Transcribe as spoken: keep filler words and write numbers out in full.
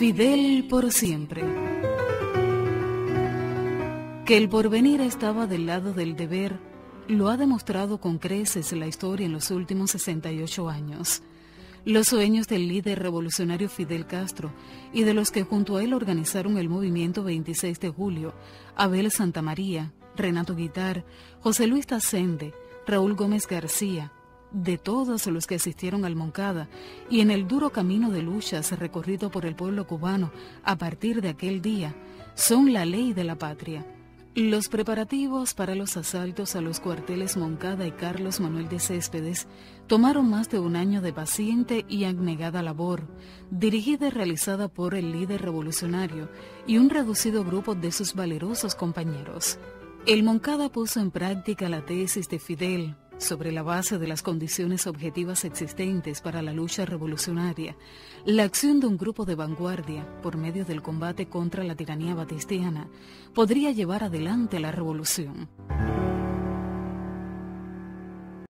Fidel por siempre. Que el porvenir estaba del lado del deber, lo ha demostrado con creces la historia en los últimos sesenta y ocho años. Los sueños del líder revolucionario Fidel Castro y de los que junto a él organizaron el movimiento veintiséis de julio, Abel Santamaría, Renato Guitart, José Luis Tacende, Raúl Gómez García, de todos los que asistieron al Moncada y en el duro camino de luchas recorrido por el pueblo cubano a partir de aquel día, son la ley de la patria. Los preparativos para los asaltos a los cuarteles Moncada y Carlos Manuel de Céspedes tomaron más de un año de paciente y abnegada labor, dirigida y realizada por el líder revolucionario y un reducido grupo de sus valerosos compañeros. El Moncada puso en práctica la tesis de Fidel sobre la base de las condiciones objetivas existentes para la lucha revolucionaria, la acción de un grupo de vanguardia, por medio del combate contra la tiranía batistiana, podría llevar adelante la revolución.